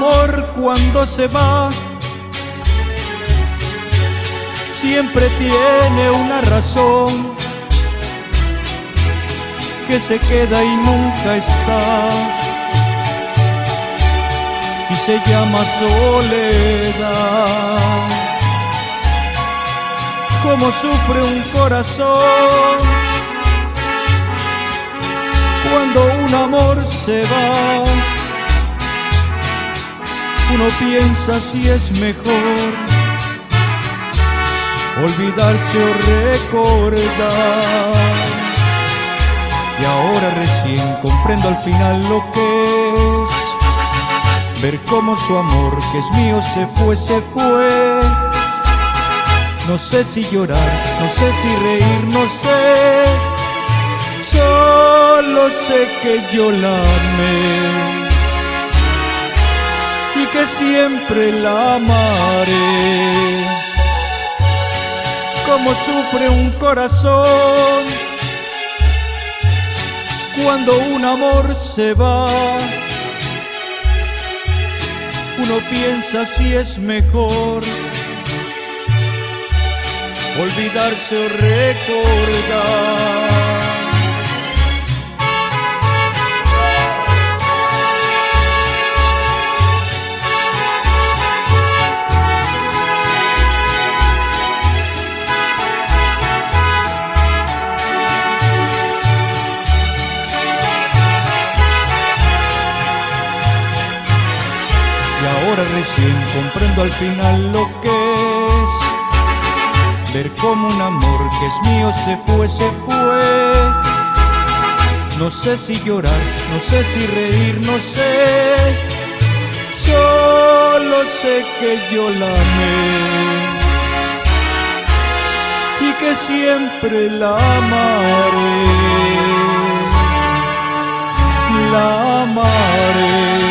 amor cuando se va siempre tiene una razón, que se queda y nunca está, y se llama soledad. Como sufre un corazón cuando un amor se va. Uno piensa si es mejor olvidarse o recordar. Y ahora recién comprendo al final lo que es ver cómo su amor, que es mío, se fue, se fue. No sé si llorar, no sé si reír, no sé. Solo sé que yo la amé y que siempre la amaré. Como sufre un corazón cuando un amor se va. Uno piensa si es mejor olvidarse o recordar. Y ahora recién comprendo al final lo que es ver cómo un amor que es mío se fue, se fue. No sé si llorar, no sé si reír, no sé. Solo sé que yo la amé y que siempre la amaré. La amaré.